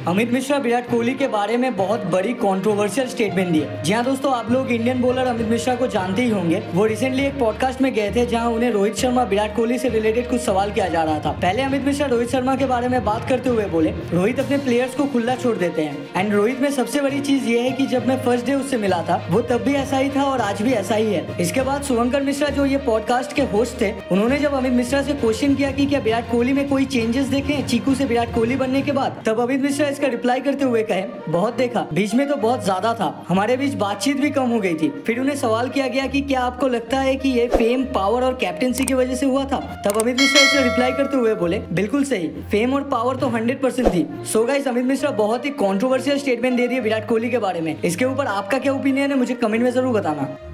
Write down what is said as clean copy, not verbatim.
अमित मिश्रा विराट कोहली के बारे में बहुत बड़ी कंट्रोवर्शियल स्टेटमेंट दी है। जी हाँ दोस्तों, आप लोग इंडियन बॉलर अमित मिश्रा को जानते ही होंगे। वो रिसेंटली एक पॉडकास्ट में गए थे जहां उन्हें रोहित शर्मा विराट कोहली से रिलेटेड कुछ सवाल किया जा रहा था। पहले अमित मिश्रा रोहित शर्मा के बारे में बात करते हुए बोले, रोहित अपने प्लेयर्स को खुला छोड़ देते हैं। एंड रोहित में सबसे बड़ी चीज ये है कि जब मैं फर्स्ट डे उससे मिला था वो तब भी ऐसा ही था और आज भी ऐसा ही है। इसके बाद शुभंकर मिश्रा जो ये पॉडकास्ट के होस्ट थे, उन्होंने जब अमित मिश्रा से क्वेश्चन किया कि क्या विराट कोहली में कोई चेंजेस देखे चीकू से विराट कोहली बनने के बाद, तब अमित मिश्रा इसका रिप्लाई करते हुए कहे, बहुत देखा, बीच में तो बहुत ज्यादा था, हमारे बीच बातचीत भी कम हो गई थी। फिर उन्हें सवाल किया गया कि क्या आपको लगता है कि ये फेम, पावर और कैप्टेंसी की वजह से हुआ था? तब अमित मिश्रा इसे रिप्लाई करते हुए बोले, बिल्कुल सही, फेम और पावर तो 100% थी। सो गाइस, अमित मिश्रा बहुत ही कंट्रोवर्शियल स्टेटमेंट दे रही है विराट कोहली के बारे में। इसके ऊपर आपका क्या ओपिनियन है, मुझे कमेंट में जरूर बताना।